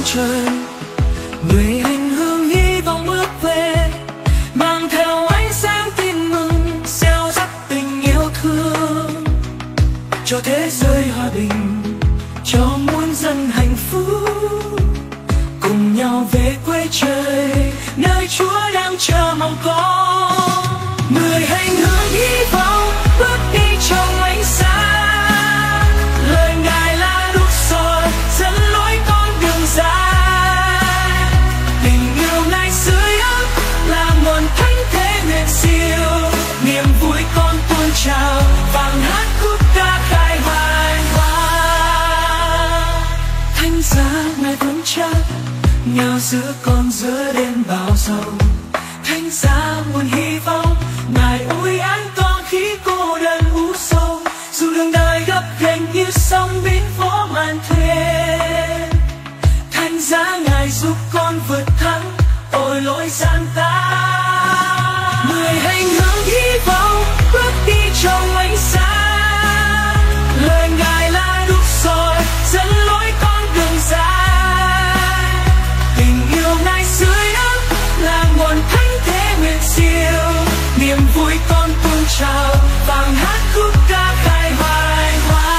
trời. Người hành hương hy vọng bước về, mang theo ánh sáng tin mừng, gieo rắc tình yêu thương cho thế giới hòa bình, cho muôn dân hạnh phúc. Cùng nhau về quê trời, nơi Chúa đang chờ mong con. Người hành hương hy vọng bước đi trong ánh sáng, lời Ngài là đuốc soi dẫn lối con đường dài. Tình yêu Ngài sưởi ấm là nguồn thánh thế nguyện siêu, niềm vui con tuôn trào vang hát khúc ca khai hoài hoa. Thánh giá Ngài vững chắc nhào giữa con giữa đêm bão giông. Thánh giá nguồn hy vọng, Ngài ủi an toàn khi cô đơn u sâu. Dù đường đời gập ghềnh như sóng biến phố màn thuyền, Thánh giá Ngài giúp con vượt thắng tội lỗi gian ta. Người hành hương hy vọng bước đi trong ánh sáng, lời Ngài là đuốc soi dẫn lối con đường dài. Tình yêu Ngài sưởi ấm là nguồn thánh thế nguyện siêu, niềm vui con tuôn trào vang hát khúc ca khai hoài hoa.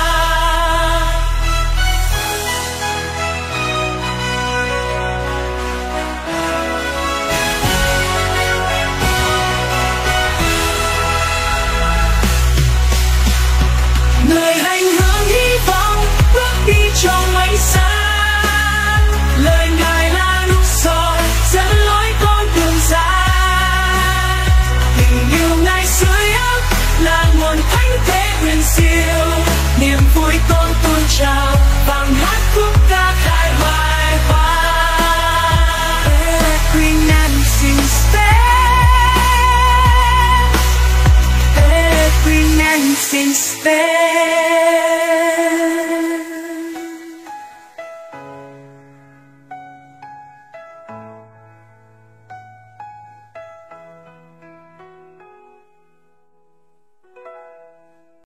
Người hành hương hy vọng bước đi trong ánh sáng, lời Ngài là đuốc soi dẫn lối con đường dài. Tình yêu Ngài sưởi ấm là nguồn thánh thế huyền siêu, niềm vui con tuôn trào vang hát khúc ca khai hoài hoa. Peregrinancy stand, peregrinancy stand.